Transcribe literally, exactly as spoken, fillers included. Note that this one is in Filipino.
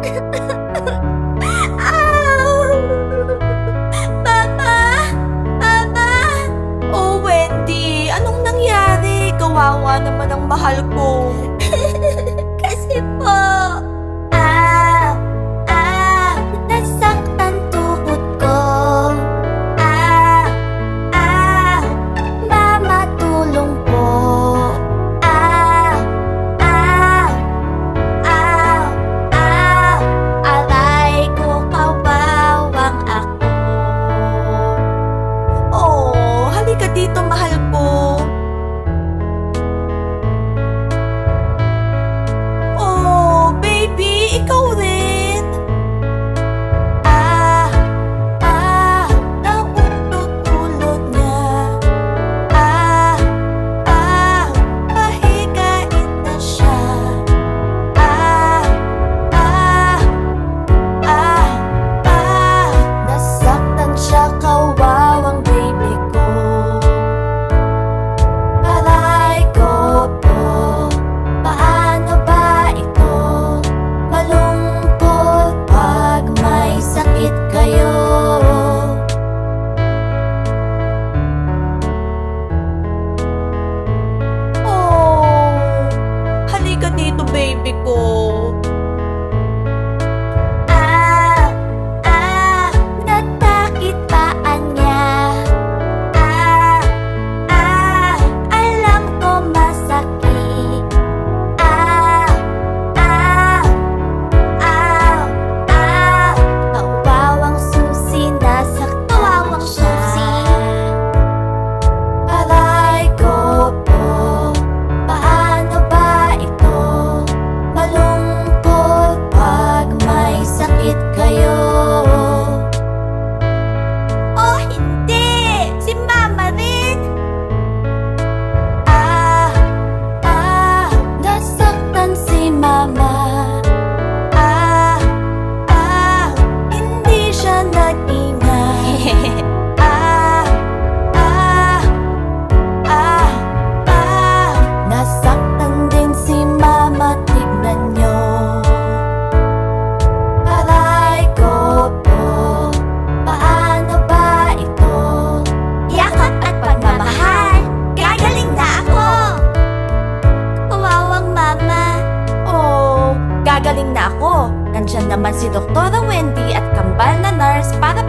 Ow! Papa! Papa! Oh, Wendy, anong nangyari? Kawawa naman ang mahal ko. Kasi po, ah, ah, nasaktan tuhod ko. Ah, ah, mama tulong po. Ah, ah, ah, ah, aray ko kawawang ako. Oh, halika dito mahal ko. Oh, baby, ikaw rin. Ah, ah, naututulog niya. Ah, ah, pahigain na siya. Ah, ah, ah, ah, nasaktan siya, kawawang baby ko. Aray ko po, paano ba ito? Malungkot pag may sakit kayo. Oh, halika dito baby ko. Ah, ah, natakit paan niya. Ah, ah, alam ko masakit. Ah, ah, ah, ah, kawawang susi, nasaktan siya. Aray ko po, paano ba ito? Malungkot pag may sakit kayo. Oh, hindi! Si Mama rin! Ah, ah, nasaktan si Mama. Ah, ah, hindi siya nag-ingat. Ah, ah, ah, ah, nasaktan din si Mama, tignan nyo. Aray ko po, paano ba ito? Yakap at pagmamahal, gagaling na ako. Kawawang Mama. Oh, gagaling na ako. Nandyan naman si Doktora Wendy at kambal na nurse para